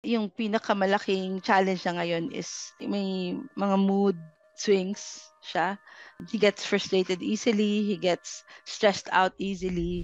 yung pinakamalaking challenge niya ngayon is may mga mood swings siya. He gets frustrated easily, he gets stressed out easily.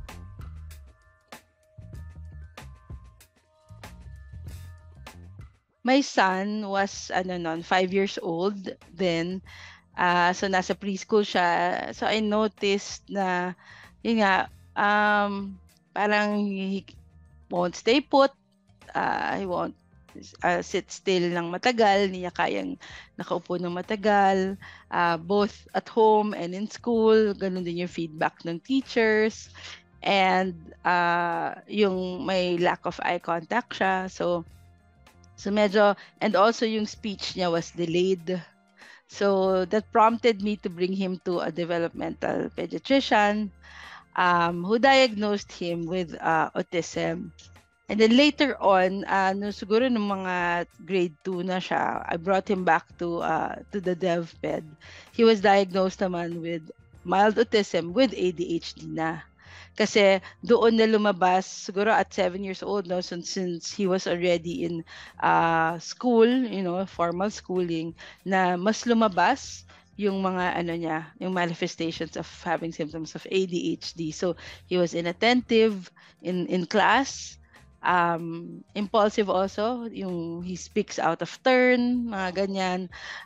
My son was 5 years old then. So nasa preschool siya. So I noticed na yun nga, parang he won't stay put. He won't sit still ng matagal, hindi niya kayang nakaupo ng matagal, both at home and in school. Ganun din yung feedback ng teachers. And yung may lack of eye contact siya. So medyo, and also yung speech niya was delayed. So that prompted me to bring him to a developmental pediatrician who diagnosed him with autism. And then later on, siguro nung mga grade 2 na siya, I brought him back to the DevPed. He was diagnosed naman with mild autism with ADHD na. Kasi doon na lumabas, siguro at 7 years old, no, since he was already in school, formal schooling, na mas lumabas yung mga niya, yung manifestations of having symptoms of ADHD. So he was inattentive in class, impulsive also, yung he speaks out of turn, mga ganyan.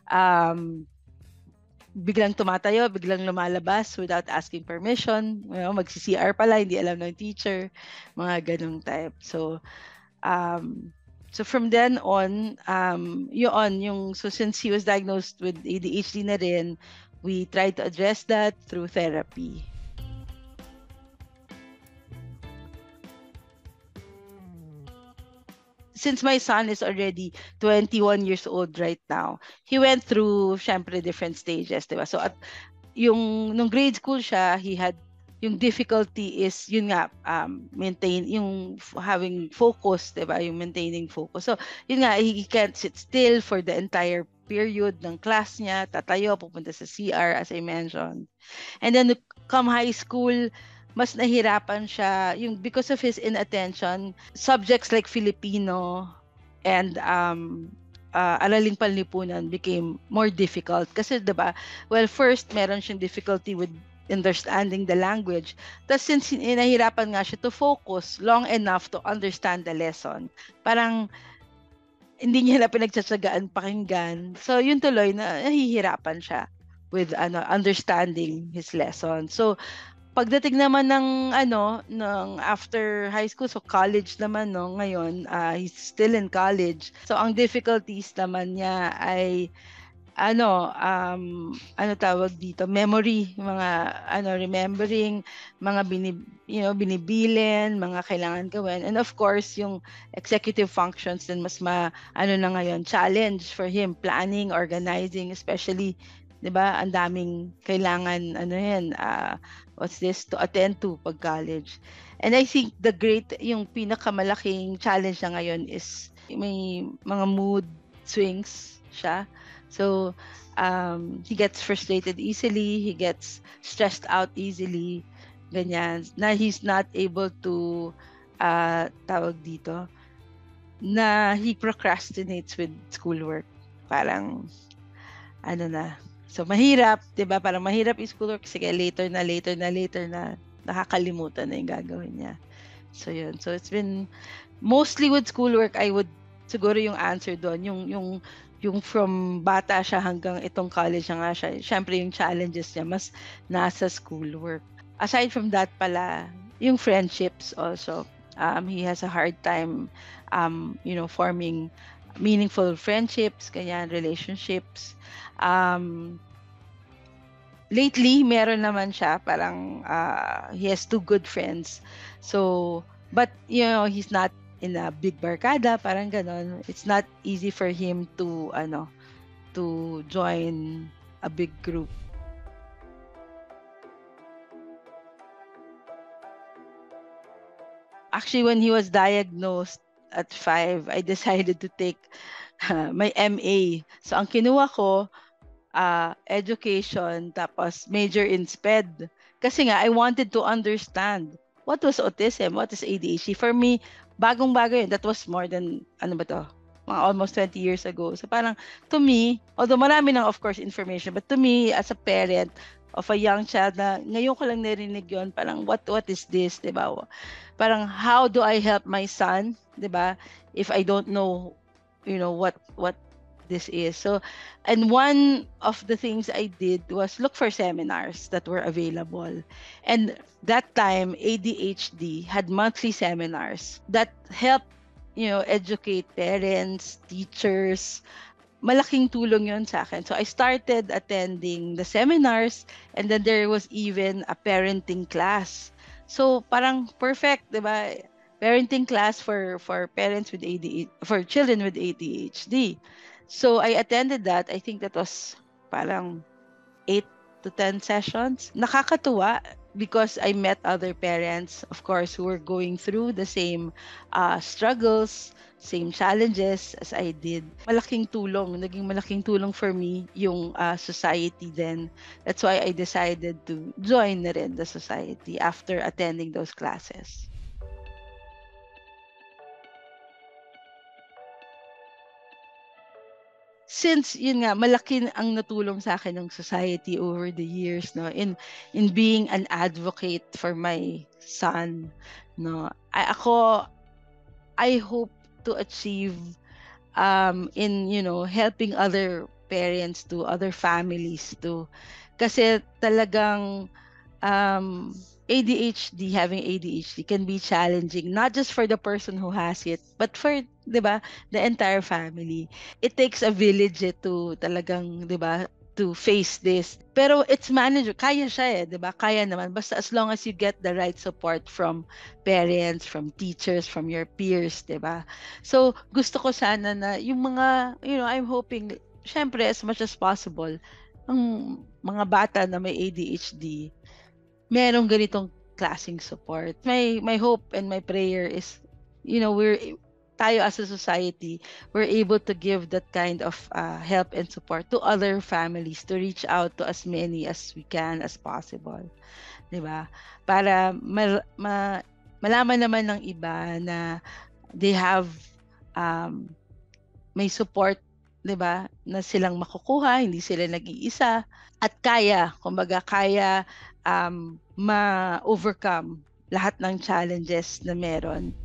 Biglang tumatayo, biglang lumalabas without asking permission. Magsi-CR pala, hindi alam ng teacher. Mga ganung type. So from then on, so since he was diagnosed with ADHD na rin, we tried to address that through therapy. Since my son is already 21 years old right now, he went through, syempre, different stages, diba? So, nung grade school siya, he had, yung difficulty is, yun nga, yung having focus, diba? Yung maintaining focus. So, yun nga, he can't sit still for the entire period ng class niya, tatayo, pupunta sa CR, as I mentioned. And then, come high school, mas nahirapan siya because of his inattention. Subjects like Filipino and araling panlipunan became more difficult kasi, diba, well, first meron siyang difficulty with understanding the language. Tapos since nahirapan nga siya to focus long enough to understand the lesson, parang hindi niya na pinagtsatsagaan pakinggan. So yun tuloy na nahihirapan siya with understanding his lesson. So pagdating naman ng after high school, so college naman, no, ngayon, he's still in college. So ang difficulties naman niya ay tawag dito, memory, mga remembering, mga binibilin, mga kailangan gawin. And of course, yung executive functions din mas na ngayon, challenge for him, planning, organizing, especially, 'di ba, ang daming kailangan to attend to pag college. And I think yung pinakamalaking challenge niya ngayon is may mga mood swings siya. So he gets frustrated easily, he gets stressed out easily, ganyan, na he's not able to tawag dito, na he procrastinates with schoolwork. Parang so mahirap, 'di ba? Parang mahirap yung schoolwork, sige, later na nakakalimutan na yung gagawin niya. So yun. So it's been mostly with schoolwork. I would siguro yung answer doon, yung from bata siya hanggang itong college na nga siya. Syempre yung challenges niya mas nasa schoolwork. Aside from that pala, yung friendships also. He has a hard time forming meaningful friendships, ganyan, relationships. Lately, meron naman siya, parang he has 2 good friends. So, but he's not in a big barkada, parang ganon. It's not easy for him to join a big group. Actually, when he was diagnosed at 5, I decided to take my MA. So, ang kinuha ko, education, tapos major in SPED. Kasi nga, I wanted to understand what was autism, what is ADHD. For me, bagong-bago yun. That was more than, ano ba to, mga almost 20 years ago. So parang, to me, although marami ng, of course, information, but to me, as a parent of a young child na ngayon ko lang narinig yun, parang, what is this, di ba? Parang, how do I help my son, di ba? If I don't know, what this is. So, and one of the things I did was look for seminars that were available. And that time, ADHD had monthly seminars that helped, educate parents, teachers. Malaking tulong yon sa akin. So I started attending the seminars, and then there was even a parenting class. So parang perfect, 'di ba? Parenting class for parents with ADHD, for children with ADHD. So I attended that. I think that was parang 8 to 10 sessions. Nakakatuwa because I met other parents, of course, who were going through the same struggles, same challenges as I did. Naging malaking tulong for me yung society then. That's why I decided to join na rin the society after attending those classes. Since yun nga malaki ang natulong sa akin ng society over the years, no, in being an advocate for my son, no, I hope to achieve in helping other parents to, other families to, kasi talagang um, having ADHD can be challenging, not just for the person who has it, but for, 'di ba, the entire family. It takes a village to talagang, 'di ba, to face this. Pero it's manageable. Kaya siya 'di ba? Kaya naman. Basta as long as you get the right support from parents, from teachers, from your peers, 'di ba? So, gusto ko sana na yung mga, I'm hoping, syempre, as much as possible, ang mga bata na may ADHD, merong ganitong klaseng support. My hope and my prayer is, we're tayo as a society, we're able to give that kind of help and support to other families, to reach out to as many as we can as possible. 'Di ba? Para malaman naman ng iba na they have um, may support, 'di ba? Na silang makukuha, hindi sila nag-iisa. At kumbaga kaya ma-overcome lahat ng challenges na meron.